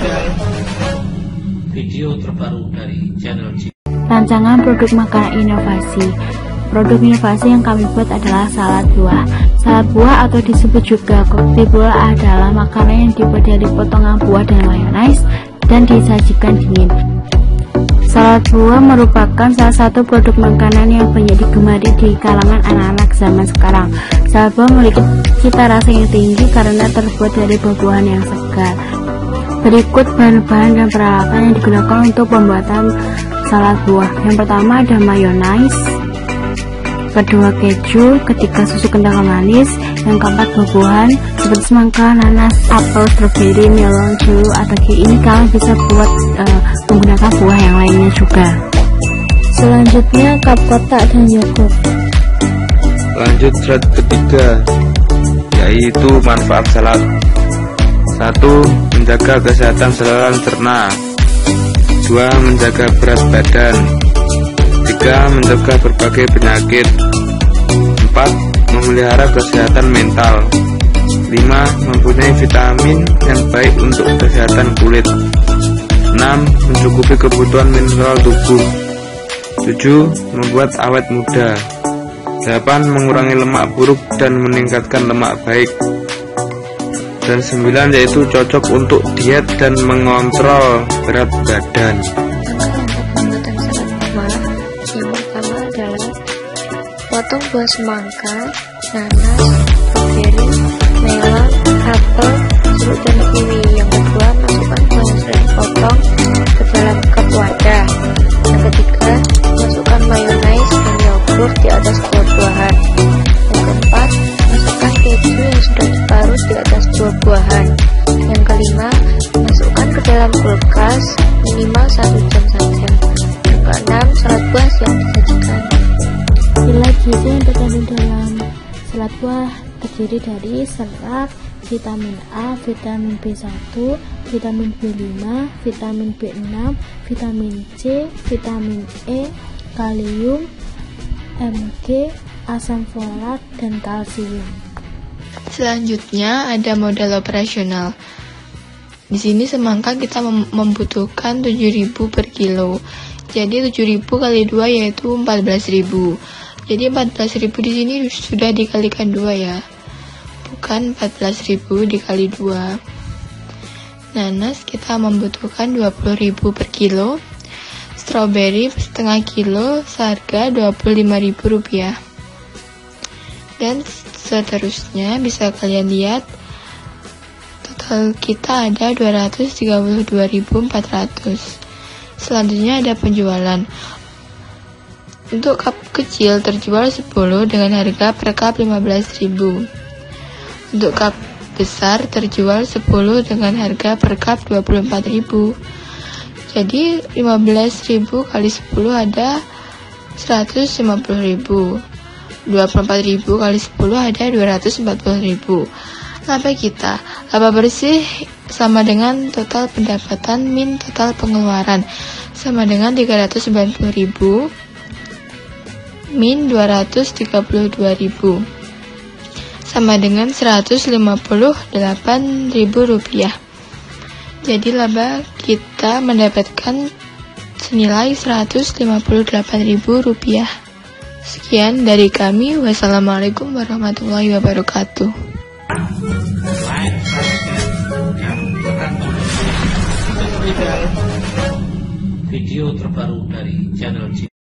Video terbaru dari channel G. Rancangan produk makanan inovasi. Produk inovasi yang kami buat adalah salad buah. Salad buah atau disebut juga koktail buah adalah makanan yang dibuat dari potongan buah dan mayonaise dan disajikan dingin. Salad buah merupakan salah satu produk makanan yang banyak digemari di kalangan anak-anak zaman sekarang. Salad buah memiliki cita rasa yang tinggi karena terbuat dari buah-buahan yang segar. Berikut bahan-bahan dan peralatan yang digunakan untuk pembuatan salad buah. Yang pertama ada mayonaise, kedua keju, ketiga susu kental manis, yang keempat buah-buahan seperti semangka, nanas, apel, stroberi, melon, jeruk, atau ini kalian bisa buat menggunakan buah yang lainnya juga. Selanjutnya cup kotak dan yogurt. Lanjut slide ketiga, yaitu manfaat salad. 1. Menjaga kesehatan saluran cerna. 2. Menjaga berat badan. 3. Mencegah berbagai penyakit. 4. Memelihara kesehatan mental. 5. Mempunyai vitamin yang baik untuk kesehatan kulit. 6. Mencukupi kebutuhan mineral tubuh. 7. Membuat awet muda. 8. Mengurangi lemak buruk dan meningkatkan lemak baik. Dan 9 yaitu cocok untuk diet dan mengontrol berat badan. Untuk pembuatan salad buah, yang pertama adalah potong buah semangka, nanas, stroberi, melon, apel, jeruk dan kiwi. Yang kedua, masukkan buah yang sudah dipotong ke dalam cup wadah. Yang ketiga, masukkan mayonaise dan yogurt di atas buah-buahan. Yang keempat, masukkan keju yang sudah diparut di atas buah-buahan. Yang kelima, masukkan ke dalam kulkas minimal 1 jam saja. Yang keenam, salad buah siap disajikan. Nilai gizi yang terkandung dalam salad buah terdiri dari serat, vitamin A, vitamin B1, vitamin B5, vitamin B6, vitamin C, vitamin E, kalium, Mg, asam folat, dan kalsium. Selanjutnya ada modal operasional. Di sini semangka kita membutuhkan 7.000 per kilo. Jadi 7.000 kali 2 yaitu 14.000. Jadi 14.000 di sini sudah dikalikan 2 ya. Bukan 14.000 dikali 2. Nanas kita membutuhkan 20.000 per kilo. Stroberi setengah kilo seharga Rp25.000. Dan seterusnya bisa kalian lihat total kita ada 232.400. Selanjutnya ada penjualan. Untuk cup kecil terjual 10 dengan harga per cup 15.000. Untuk cup besar terjual 10 dengan harga per cup 24.000. Jadi 15.000 kali 10 ada 150.000. 24.000 kali 10 ada 240.000. Laba kita, laba bersih sama dengan total pendapatan min total pengeluaran, sama dengan 390.000 min 232.000, sama dengan Rp158.000. Jadi laba kita mendapatkan senilai Rp158.000. Sekian dari kami. Wassalamualaikum warahmatullahi wabarakatuh. Video terbaru dari channel G.